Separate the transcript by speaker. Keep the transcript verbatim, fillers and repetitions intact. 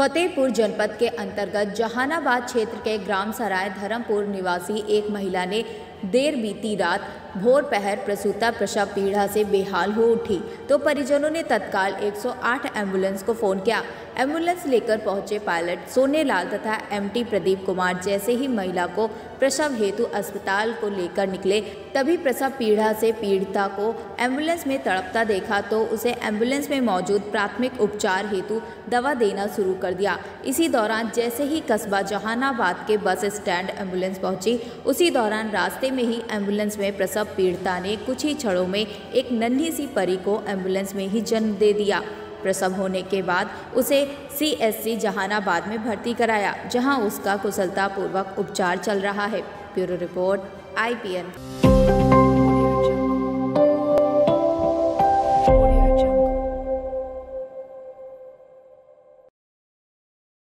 Speaker 1: फतेहपुर जनपद के अंतर्गत जहानाबाद क्षेत्र के ग्राम सराय धर्मपुर निवासी एक महिला ने देर बीती रात भोर पहर प्रसूता प्रसव पीड़ा से बेहाल हो उठी तो परिजनों ने तत्काल एक सौ आठ एम्बुलेंस को फोन किया। एम्बुलेंस लेकर पहुंचे पायलट सोनेलाल तथा एमटी प्रदीप कुमार जैसे ही महिला को प्रसव हेतु अस्पताल को लेकर निकले, तभी प्रसव पीड़ा से पीड़िता को एम्बुलेंस में तड़पता देखा तो उसे एम्बुलेंस में मौजूद प्राथमिक उपचार हेतु दवा देना शुरू कर दिया। इसी दौरान जैसे ही कस्बा जहानाबाद के बस स्टैंड एम्बुलेंस पहुंची, उसी दौरान रास्ते में ही एम्बुलेंस में प्रसव पीड़िता ने कुछ ही क्षणों में एक नन्ही सी परी को एम्बुलेंस में ही जन्म दे दिया। प्रसव होने के बाद उसे सीएससी जहानाबाद में भर्ती कराया, जहां उसका कुशलतापूर्वक उपचार चल रहा है। Bureau report I P N.